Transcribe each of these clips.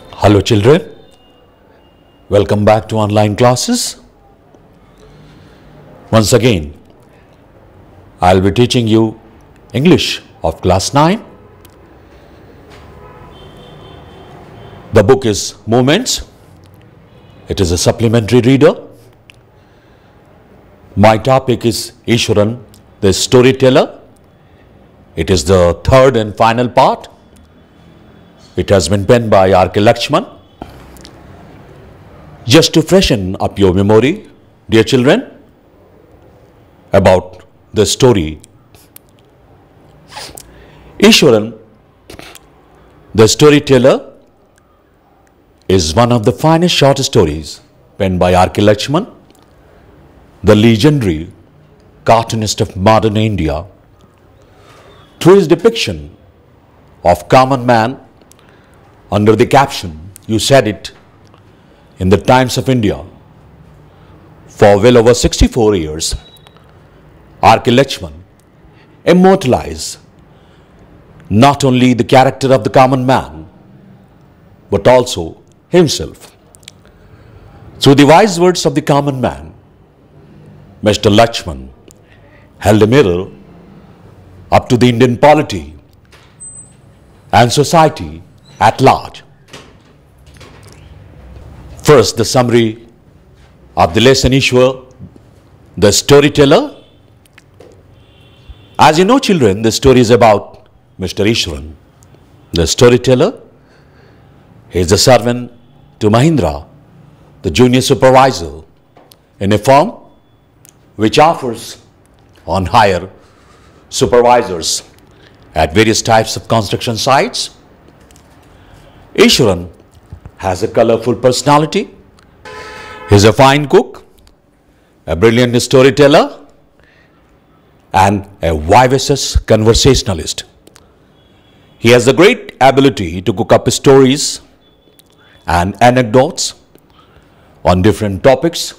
Hello children, welcome back to online classes. Once again, I'll be teaching you English of class 9. The book is Moments. It is a supplementary reader. My topic is Ishwaran, the storyteller. It is the third and final part. It has been penned by R.K. Lakshman. Just to freshen up your memory, dear children, about the story, Ishwaran, the storyteller, is one of the finest short stories penned by R.K. Lakshman, the legendary cartoonist of modern India. Through his depiction of common man under the caption, "You Said It," in the Times of India, for well over 64 years, R.K. Lakshman immortalized not only the character of the common man, but also himself. Through the wise words of the common man, Mr. Lakshman held a mirror up to the Indian polity and society at large. First, the summary of the lesson Ishwar, the storyteller. As you know, children, the story is about Mr. Ishwaran, the storyteller. He is the servant to Mahindra, the junior supervisor in a firm which offers on hire supervisors at various types of construction sites. Ishwaran has a colorful personality. He is a fine cook, a brilliant storyteller, and a vivacious conversationalist. He has a great ability to cook up stories and anecdotes on different topics.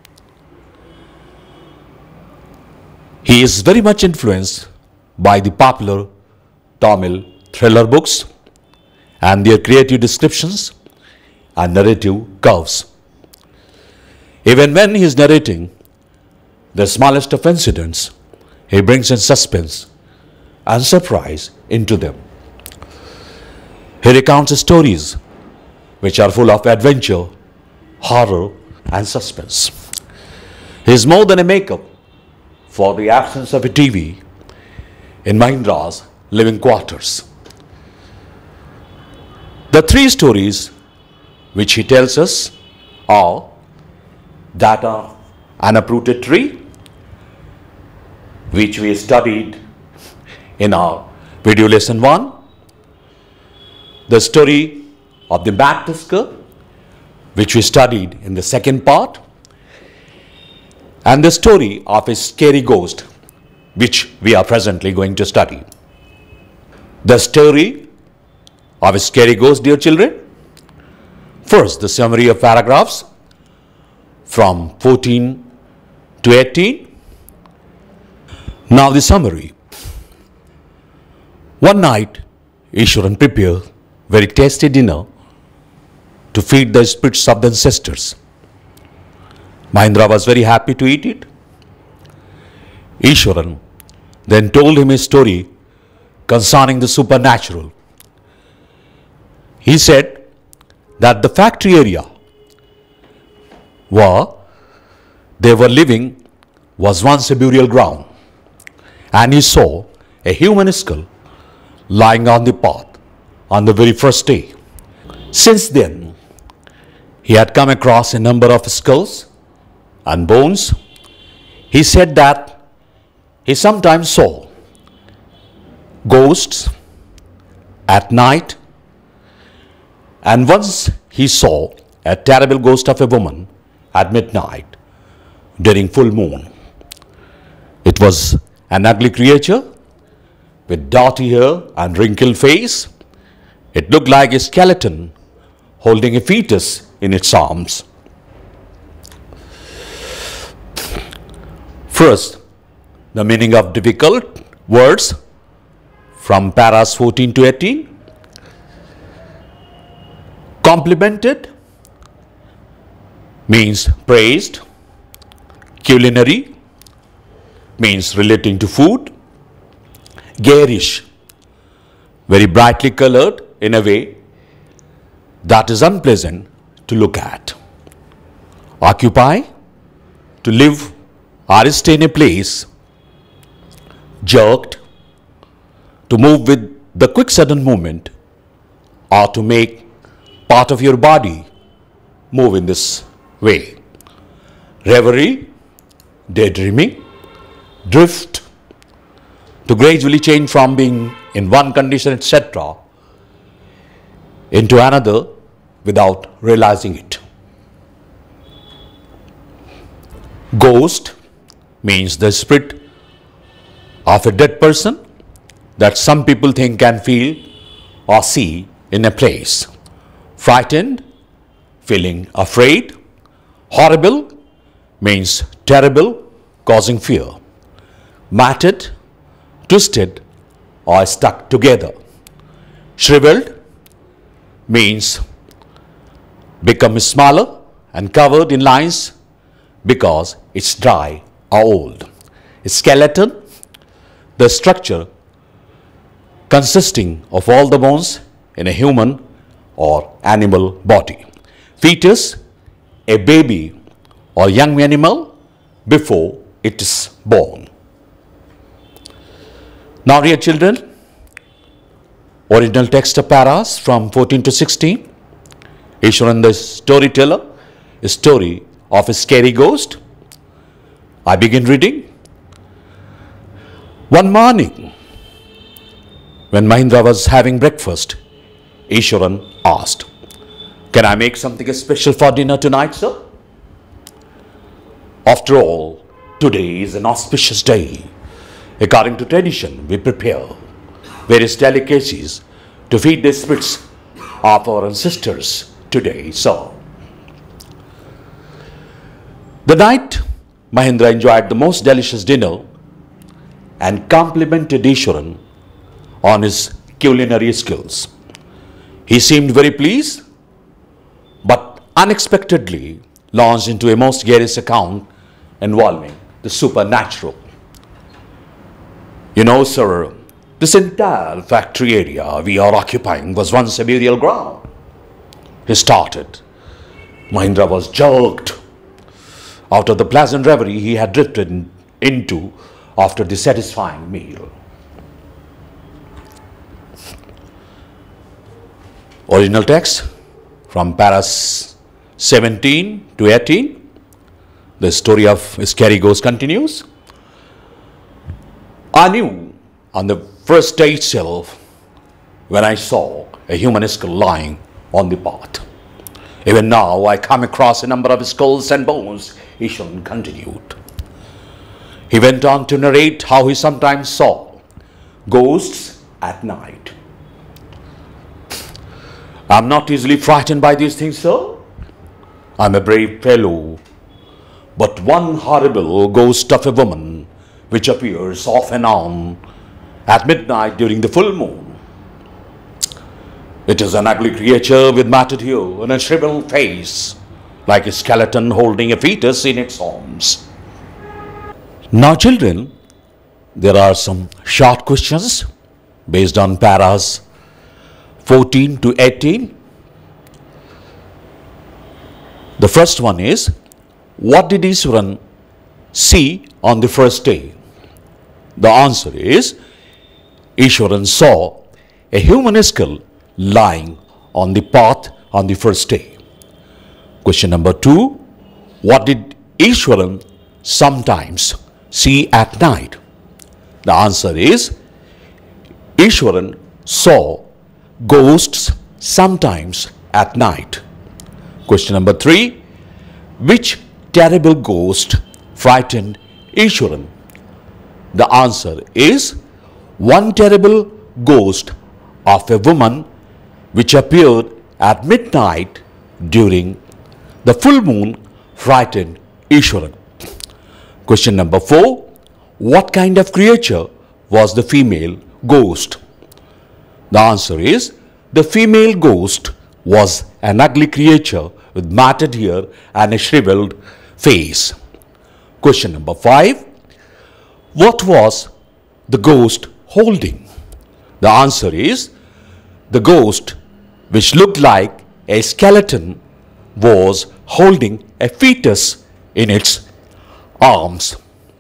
He is very much influenced by the popular Tamil thriller books and their creative descriptions and narrative curves. Even when he is narrating the smallest of incidents, he brings in suspense and surprise into them. He recounts stories which are full of adventure, horror, and suspense. He is more than a makeup for the absence of a TV in Mahindra's living quarters. The three stories which he tells us are that of an uprooted tree, which we studied in our video lesson 1, the story of the Mad Tusker, which we studied in the second part, and the story of a scary ghost, which we are presently going to study. The story of a scary ghost, dear children. First, the summary of paragraphs from 14 to 18. Now the summary. One night, Ishwaran prepared very tasty dinner to feed the spirits of the ancestors. Mahindra was very happy to eat it. Ishwaran then told him a story concerning the supernatural. He said that the factory area where they were living was once a burial ground, and he saw a human skull lying on the path on the very first day. Since then, he had come across a number of skulls and bones. He said that he sometimes saw ghosts at night, and once he saw a terrible ghost of a woman at midnight during full moon. It was an ugly creature with dirty hair and wrinkled face. It looked like a skeleton holding a fetus in its arms. First, the meaning of difficult words from paras 14 to 18. Complimented means praised. Culinary means relating to food. Garish, very brightly colored in a way that is unpleasant to look at. Occupy, to live or stay in a place. Jerked, to move with the quick sudden movement or to make part of your body move in this way. Reverie, daydreaming. Drift, to gradually change from being in one condition, etc., into another without realizing it. Ghost means the spirit of a dead person that some people think can feel or see in a place. Frightened, feeling afraid. Horrible means terrible, causing fear. Matted, twisted or stuck together. Shriveled means become smaller and covered in lines because it's dry or old. Skeleton, the structure consisting of all the bones in a human or animal body. Fetus, a baby or young animal before it is born. Now, dear children, original text of paras from 14 to 16. Iswaran the storyteller, a story of a scary ghost. I begin reading. One morning, when Mahindra was having breakfast, Iswaran asked, "Can I make something special for dinner tonight, sir? After all, today is an auspicious day. According to tradition, we prepare various delicacies to feed the spirits of our ancestors today, sir." The night, Mahindra enjoyed the most delicious dinner and complimented Iswaran on his culinary skills. He seemed very pleased, but unexpectedly launched into a most garrulous account involving the supernatural. "You know, sir, this entire factory area we are occupying was once a burial ground," he started. Mahindra was jerked out of the pleasant reverie he had drifted into after the satisfying meal. Original text from paras 17 to 18. The story of Scary Ghost continues. "I knew on the first day itself when I saw a human skull lying on the path. Even now I come across a number of skulls and bones," Iswaran continued. He went on to narrate how he sometimes saw ghosts at night. "I'm not easily frightened by these things, sir. I'm a brave fellow. But one horrible ghost of a woman which appears off and on at midnight during the full moon. It is an ugly creature with matted hair and a shriveled face, like a skeleton holding a fetus in its arms." Now, children, there are some short questions based on paras 14 to 18. The first one is, what did Iswaran see on the first day? The answer is, Iswaran saw a human skull lying on the path on the first day. Question number 2, what did Iswaran sometimes see at night? The answer is, Iswaran saw ghosts sometimes at night. Question number 3, which terrible ghost frightened Iswaran? The answer is, one terrible ghost of a woman which appeared at midnight during the full moon frightened Iswaran. Question number 4, what kind of creature was the female ghost? The answer is, the female ghost was an ugly creature with matted hair and a shriveled face. Question number 5. What was the ghost holding? The answer is the ghost, which looked like a skeleton, was holding a fetus in its arms.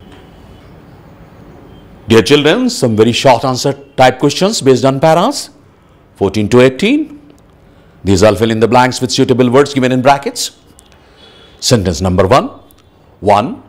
Dear children, some very short answer type questions based on paras 14 to 18. These I'll fill in the blanks with suitable words given in brackets. Sentence number 1. 1.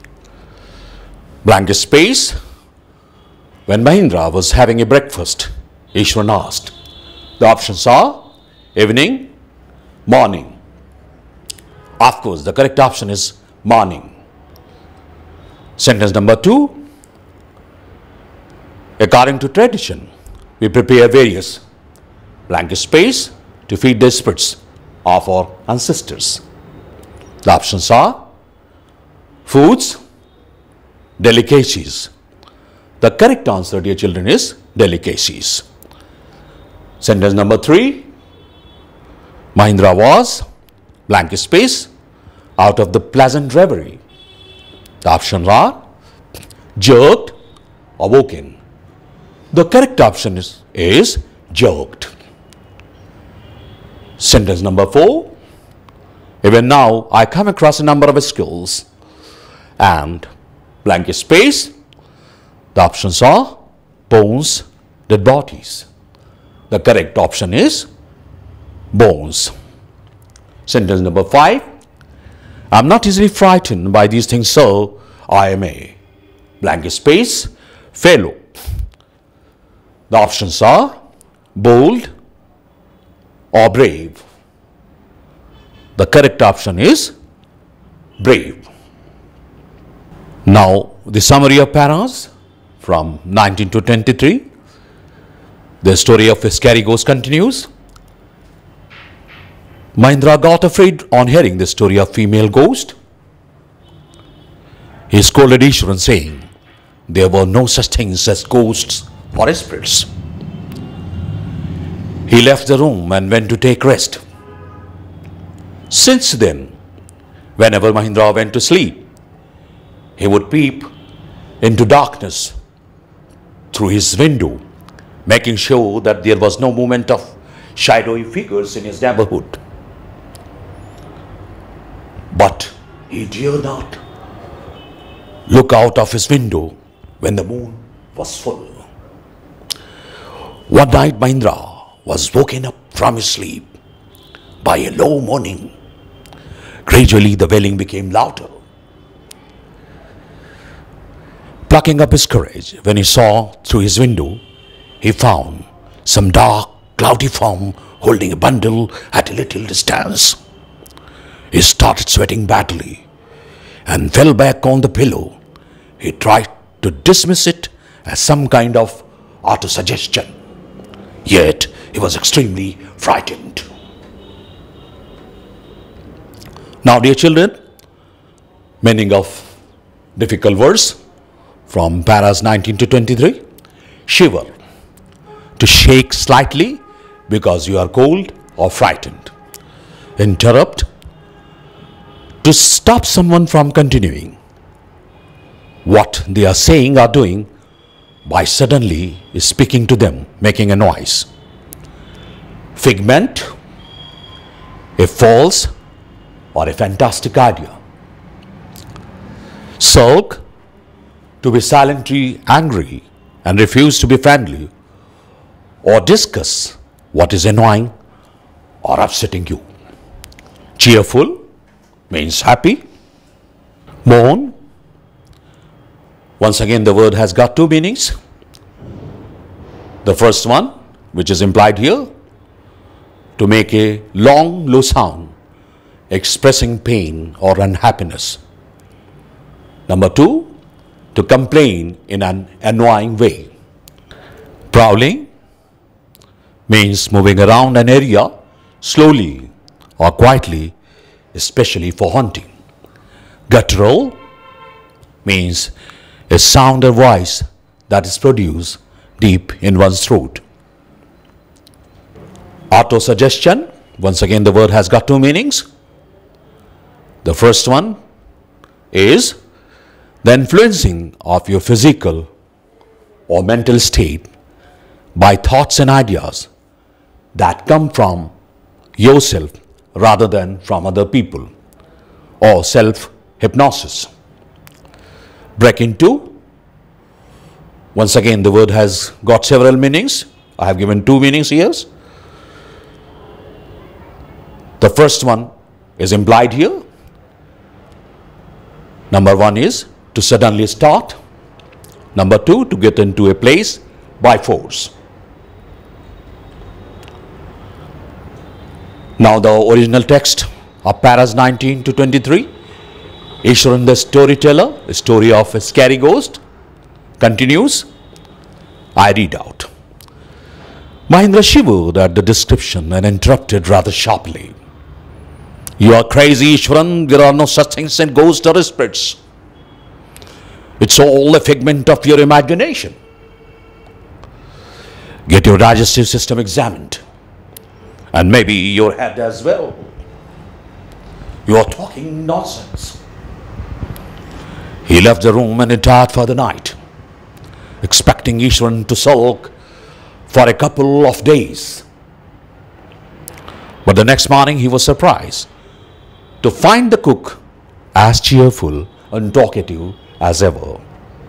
Blank space. When Mahindra was having a breakfast, Ishwan asked. The options are evening, morning. Of course, the correct option is morning. Sentence number 2. According to tradition, we prepare various blank space to feed the spirits of our ancestors. The options are foods, delicacies. The correct answer, dear children, is delicacies. Sentence number 3. Mahindra was blank space out of the pleasant reverie. The options are jerked or woken. The correct option is jerked. Sentence number 4. Even now, I come across a number of skills and blank space. The options are bones, dead bodies. The correct option is bones. Sentence number 5. I'm not easily frightened by these things, so I am a blank space fellow. The options are bold or brave. The correct option is brave. Now, the summary of paras from 19 to 23. The story of a scary ghost continues. Mahindra got afraid on hearing the story of female ghost. He scolded Ishwaran, saying there were no such things as ghosts or spirits. He left the room and went to take rest. Since then, whenever Mahindra went to sleep, he would peep into darkness through his window, making sure that there was no movement of shadowy figures in his neighborhood. But he dared not look out of his window when the moon was full. One night, Mahindra was woken up from his sleep by a low moaning. Gradually, the wailing became louder. Plucking up his courage, when he saw through his window, he found some dark, cloudy form holding a bundle at a little distance. He started sweating badly and fell back on the pillow. He tried to dismiss it as some kind of auto-suggestion. Yet, he was extremely frightened. Now, dear children, meaning of difficult words from paras 19 to 23. Shiver, to shake slightly because you are cold or frightened. Interrupt, to stop someone from continuing what they are saying or doing by suddenly speaking to them, making a noise. Figment, a false or a fantastic idea. Sulk, to be silently angry and refuse to be friendly or discuss what is annoying or upsetting you. Cheerful means happy. Moan, once again the word has got two meanings. The first one, which is implied here, to make a long low sound expressing pain or unhappiness. Number two, to complain in an annoying way. Prowling means moving around an area slowly or quietly, especially for hunting. Guttural means a sound or voice that is produced deep in one's throat. Autosuggestion Once again, the word has got two meanings. The first one is the influencing of your physical or mental state by thoughts and ideas that come from yourself rather than from other people, or self-hypnosis. Breaking two. Once again, the word has got several meanings. I have given two meanings here. The first one is implied here. Number one is to suddenly start. Number two, to get into a place by force. Now the original text of paras 19 to 23. Ishwaran the storyteller, a story of a scary ghost, continues. I read out. Mahindra shivered at the description and interrupted rather sharply. You are crazy, Ishwaran. There are no such things as ghosts or spirits. It's all a figment of your imagination. Get your digestive system examined. And maybe your head as well. You are talking nonsense. He left the room and retired for the night, expecting Ishwaran to sulk for a couple of days. But the next morning he was surprised to find the cook as cheerful and talkative as ever.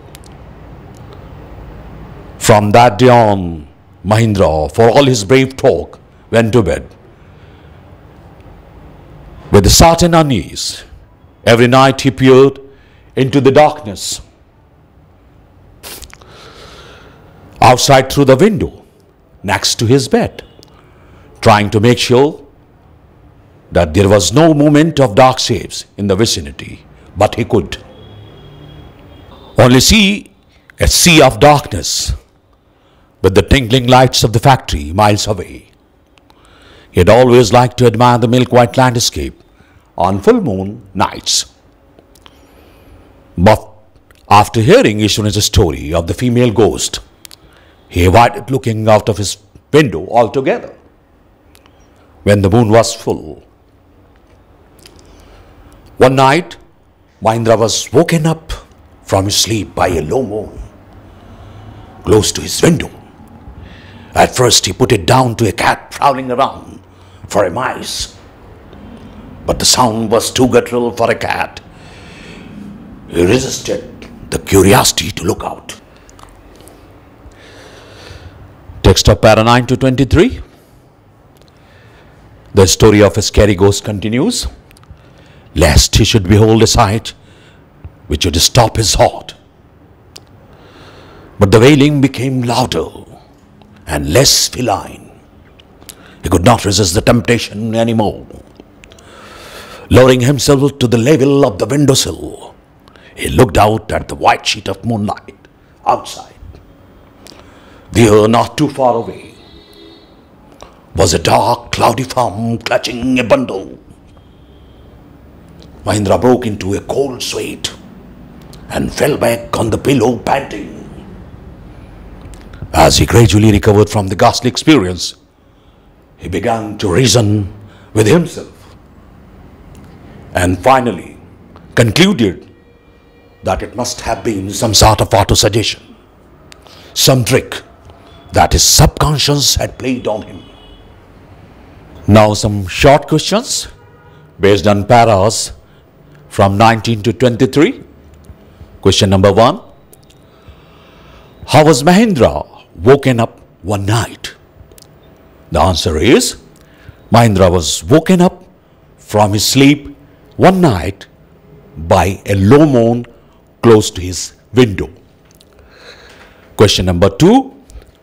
From that day on, Mahindra, for all his brave talk, went to bed with a certain unease. Every night he peered into the darkness outside through the window next to his bed, trying to make sure that there was no movement of dark shapes in the vicinity, but he could only see a sea of darkness with the twinkling lights of the factory miles away. He had always liked to admire the milk-white landscape on full moon nights. But after hearing Ishwaran's story of the female ghost, he avoided looking out of his window altogether when the moon was full. One night, Mahindra was woken up from his sleep by a low moan close to his window. At first he put it down to a cat prowling around for a mice, but the sound was too guttural for a cat. He resisted the curiosity to look out. Text of para 9 to 23. The story of a scary ghost continues. Lest he should behold a sight which would stop his heart. But the wailing became louder and less feline. He could not resist the temptation anymore. Lowering himself to the level of the windowsill, he looked out at the white sheet of moonlight outside. There, not too far away, was a dark, cloudy form clutching a bundle. Mahindra broke into a cold sweat and fell back on the pillow panting. As he gradually recovered from the ghastly experience, he began to reason with himself and finally concluded that it must have been some sort of autosuggestion, some trick that his subconscious had played on him. Now some short questions based on paras from 19 to 23. Question number 1. How was Mahindra woken up one night? The answer is, Mahindra was woken up from his sleep one night by a low moan close to his window. Question number 2.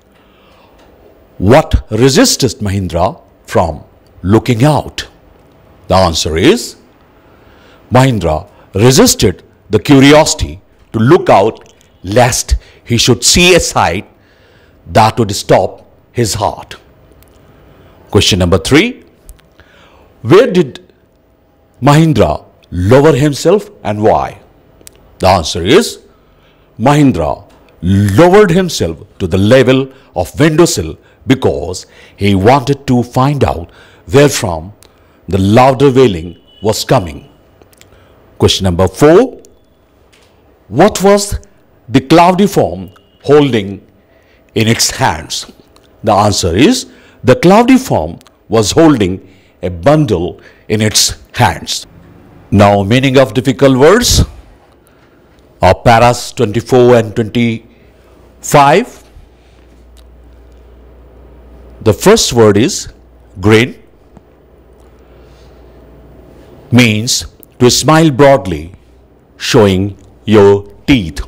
What resisted Mahindra from looking out? The answer is, Mahindra resisted the curiosity to look out lest he should see a sight that would stop his heart. Question number 3. Where did Mahindra lower himself and why? The answer is, Mahindra lowered himself to the level of windowsill because he wanted to find out wherefrom the louder wailing was coming. Question number 4. What was the cloudy form holding in its hands? The answer is, the cloudy form was holding a bundle in its hands. Now, meaning of difficult words of paras 24 and 25. The first word is grin, means to smile broadly, showing your teeth.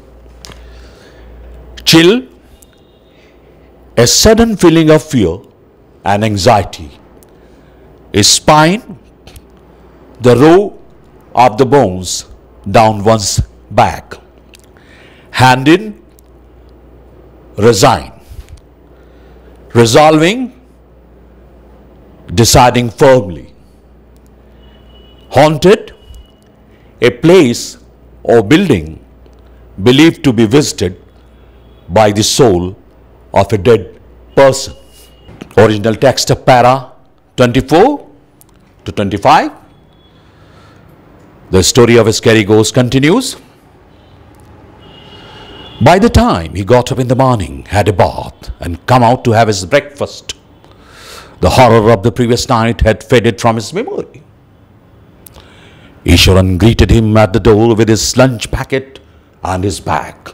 Chill, a sudden feeling of fear and anxiety. Spine, the row of the bones down one's back. Hand in, resign. Resolving, deciding firmly. Haunted, a place or building believed to be visited by the soul of a dead person. Original text of para 24 to 25. The story of a scary ghost continues. By the time he got up in the morning, had a bath, and come out to have his breakfast, the horror of the previous night had faded from his memory. Iswaran greeted him at the door with his lunch packet and his bag.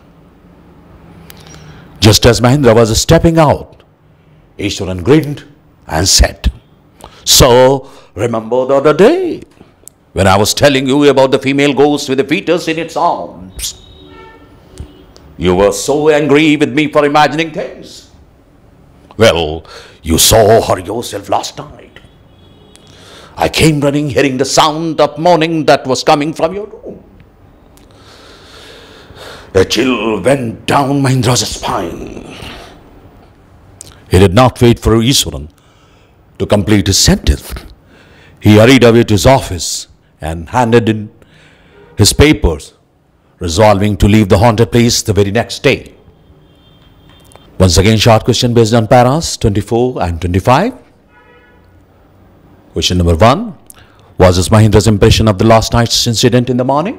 Just as Mahendra was stepping out, Iswaran grinned and said, "So, remember the other day when I was telling you about the female ghost with the fetus in its arms? You were so angry with me for imagining things. Well, you saw her yourself last night. I came running, hearing the sound of moaning that was coming from your room." A chill went down Mahendra's spine. He did not wait for Iswaran to complete his sentence. He hurried away to his office and handed in his papers, resolving to leave the haunted place the very next day. Once again, short question based on paras 24 and 25. Question number 1. Was this Mahendra's impression of the last night's incident in the morning?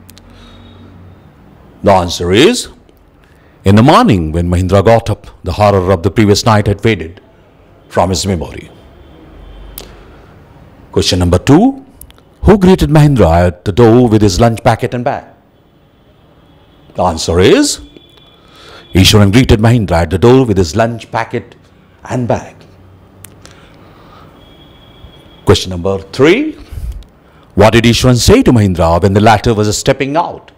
The answer is, in the morning when Mahendra got up, the horror of the previous night had faded from his memory. Question number 2. Who greeted Mahendra at the door with his lunch packet and bag? The answer is, Iswaran greeted Mahendra at the door with his lunch packet and bag. Question number 3. What did Iswaran say to Mahendra when the latter was stepping out?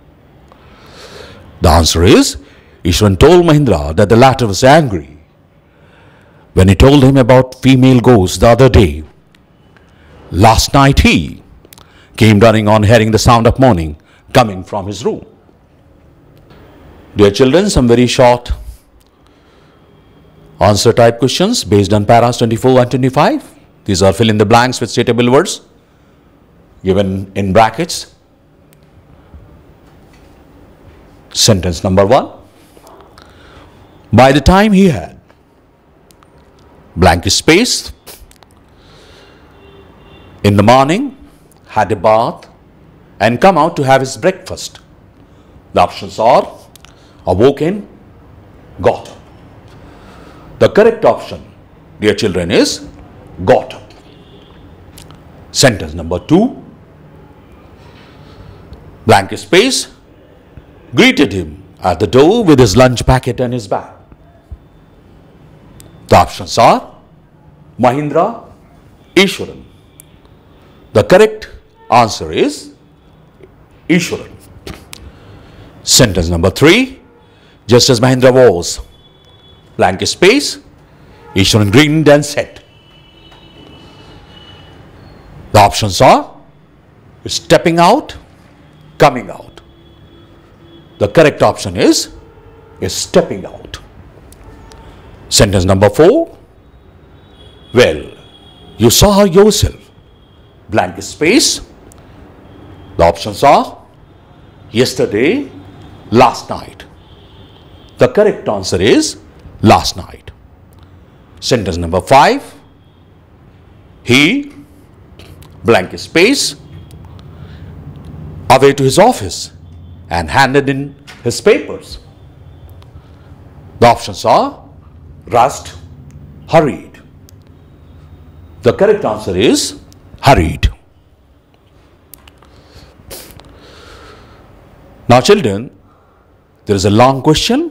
The answer is, Iswaran told Mahendra that the latter was angry when he told him about female ghosts the other day. Last night he came running on hearing the sound of moaning coming from his room. Dear children, some very short answer type questions based on paras 24 and 25. These are fill in the blanks with stateable words given in brackets. Sentence number 1. By the time he had blank space, in the morning, had a bath and come out to have his breakfast. The options are awoken, got up. The correct option, dear children, is got up. Sentence number 2. Blank space, greeted him at the door with his lunch packet and his bag. The options are Mahendra, Iswaran. The correct answer is Iswaran. Sentence number 3. Just as Mahendra was, blank space, Iswaran grinned and said. The options are stepping out, coming out. The correct option is stepping out. Sentence number 4. Well, you saw her yourself, blank space. The options are yesterday, last night. The correct answer is last night. Sentence number 5. He blank space away to his office and handed in his papers. The options are rushed, hurried. The correct answer is hurried. Now children, there is a long question.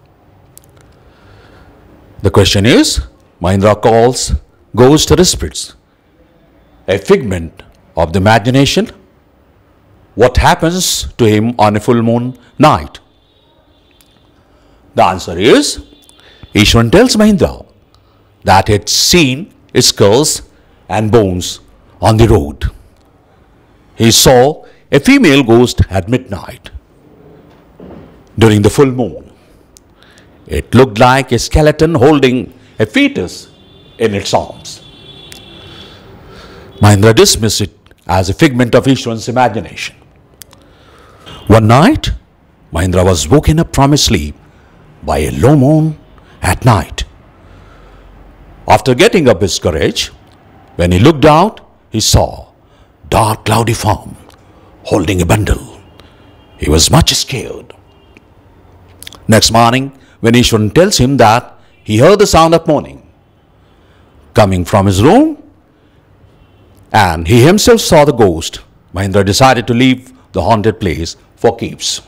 The question is, Mahindra calls ghosts or spirits a figment of the imagination. What happens to him on a full moon night? The answer is, Ishwaran tells Mahindra that he had seen skulls and bones on the road. He saw a female ghost at midnight during the full moon. It looked like a skeleton holding a fetus in its arms. Mahindra dismissed it as a figment of Ishwaran's imagination. One night, Mahindra was woken up from his sleep by a low moan at night. After getting up his courage, when he looked out, he saw a dark cloudy form holding a bundle. He was much scared. Next morning, when Ishwaran tells him that he heard the sound of moaning coming from his room and he himself saw the ghost, Mahindra decided to leave the haunted place for keeps.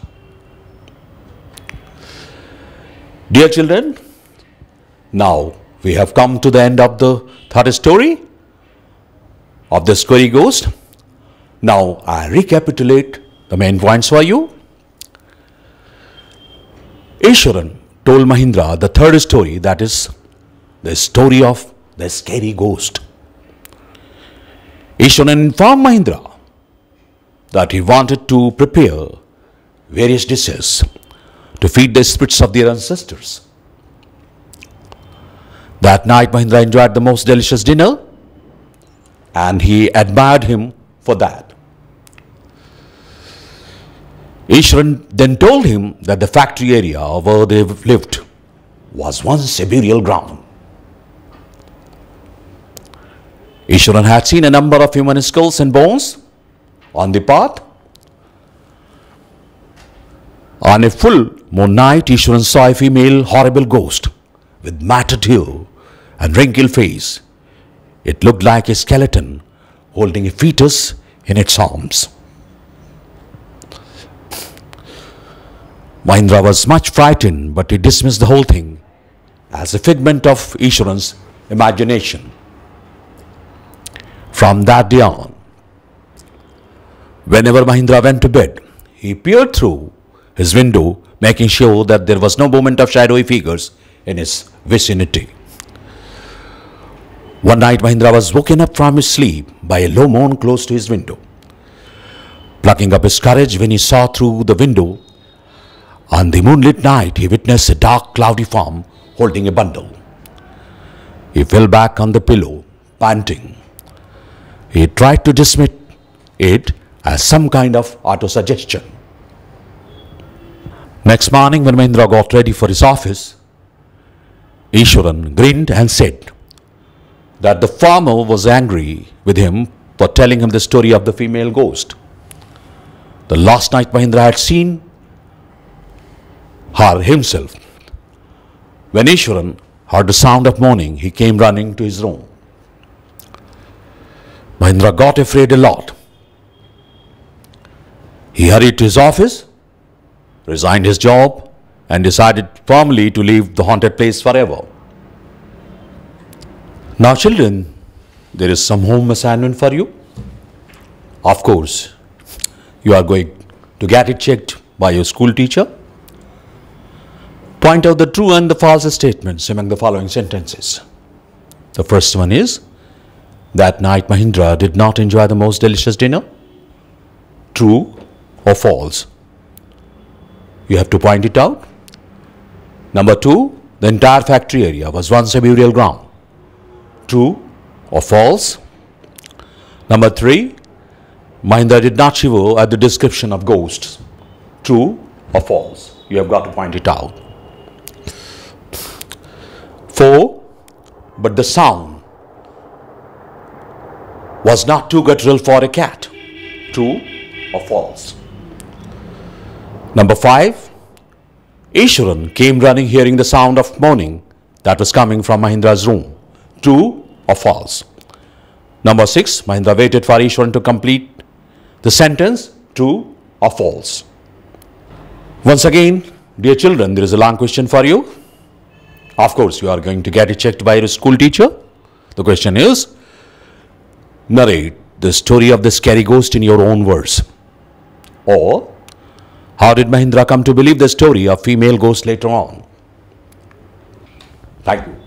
Dear children, now we have come to the end of the third story of the Scary Ghost. Now I recapitulate the main points for you. Ishwaran told Mahindra the third story, that is the story of the scary ghost. Ishwaran informed Mahindra that he wanted to prepare various dishes to feed the spirits of their ancestors. That night Mahindra enjoyed the most delicious dinner and he admired him for that. Ishwaran then told him that the factory area where they lived was once a burial ground. Ishwaran had seen a number of human skulls and bones on the path. On a full moon night, Ishwaran saw a female horrible ghost with matted hair and wrinkled face. It looked like a skeleton holding a fetus in its arms. Mahindra was much frightened, but he dismissed the whole thing as a figment of Ishwaran's imagination. From that day on, whenever Mahindra went to bed, he peered through his window, making sure that there was no movement of shadowy figures in his vicinity. One night Mahindra was woken up from his sleep by a low moan close to his window. Plucking up his courage when he saw through the window, on the moonlit night he witnessed a dark cloudy form holding a bundle. He fell back on the pillow, panting. He tried to dismiss it as some kind of autosuggestion. Next morning when Mahindra got ready for his office, Ishwaran grinned and said that the farmer was angry with him for telling him the story of the female ghost. The last night Mahindra had seen her himself. When Ishwaran heard the sound of moaning, he came running to his room. Mahindra got afraid a lot. He hurried to his office, resigned his job, and decided firmly to leave the haunted place forever. Now children, there is some home assignment for you. Of course, you are going to get it checked by your school teacher. Point out the true and the false statements among the following sentences. The first one is, that night Mahindra did not enjoy the most delicious dinner. True or false? You have to point it out. Number two, the entire factory area was once a burial ground. True or false? Number three, Mahindra did not shiver at the description of ghosts. True or false? You have got to point it out. 4. But the sound was not too guttural for a cat. True or false? Number 5. Ishwaran came running hearing the sound of moaning that was coming from Mahindra's room. True or false? Number 6. Mahindra waited for Ishwaran to complete the sentence. True or false? Once again, dear children, there is a long question for you. Of course, you are going to get it checked by your school teacher. The question is, narrate the story of the scary ghost in your own words. Or, how did Mahindra come to believe the story of female ghost later on? Thank you.